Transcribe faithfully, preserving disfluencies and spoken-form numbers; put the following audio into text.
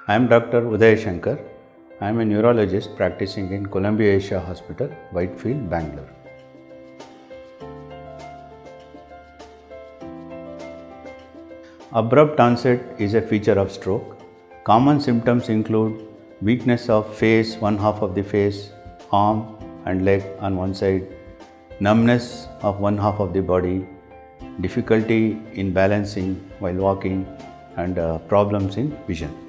I am Doctor Udaya Shankar. I am a neurologist practicing in Columbia Asia Hospital, Whitefield, Bangalore. Abrupt onset is a feature of stroke. Common symptoms include weakness of face, one half of the face, arm and leg on one side, numbness of one half of the body, difficulty in balancing while walking, and uh, problems in vision.